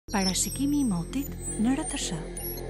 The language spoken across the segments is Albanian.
Parashikimi I motit në RTS.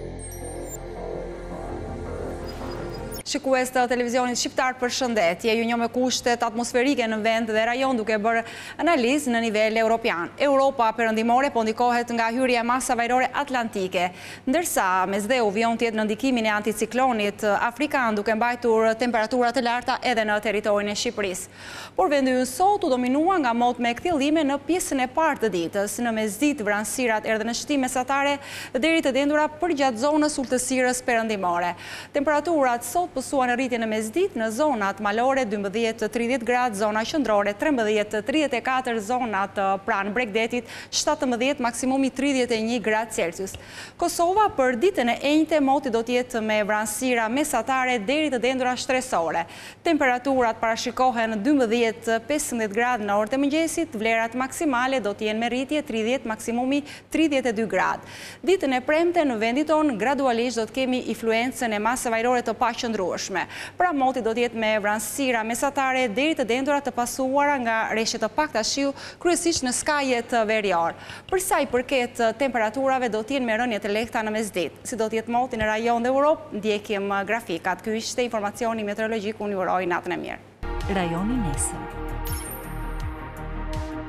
Shikues të televizionit shqiptar, përshëndetje. Ju njoh me kushtet atmosferike në vend dhe rajon duke bërë analizë në nivel europian. Europa perëndimore po ndikohet nga hyrja e masave ajrore atlantike, ndërsa mesdheu vijon tjetë në ndikimin e anticiklonit afrikan duke mbajtur temperatura të larta edhe në territorin e Shqipërisë. Por vendi ynë sot u dominua nga mot me kthjellime në pjesën e parë të ditës. Në mesditë vranësirat erdhën në shtim mesatare deri të dendura përgjatë zonës ultësirës perëndimore. Temperaturat sot pësuan në rritje në mesditë në zonat malore 12-30 gradë, zona qendrore 13-34, zonat pranë Bregdetit 17, maksimumi 31 gradë Celsius. Kosova për ditën e enjte moti do të jetë me vranësira mesatare deri të dendura shtresore. Temperaturat parashikohen 12-15 gradë në orët e mëngjesit, vlerat maksimale do të jenë me rritje 30, maksimumi 32 gradë. Ditën e premte në vendin tonë gradualisht do të kemi influencën e masave ajrore të paqëndrueshme. Pra moti do të jetë me vranësira mesatare deri të dendura të pasuara nga rreshtje të pakta shiu, kryesisht në skajet verior. Për sa I përket temperaturave do të jenë me rënje të lehta në mesditë. Si do të jetë moti në rajon dhe Europë, ndjekim grafikat. Ky ishte informacioni meteorologjik, unë ju uroj natën e mirë. Rajoni nesër.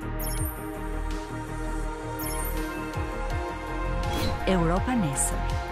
Europa nesër.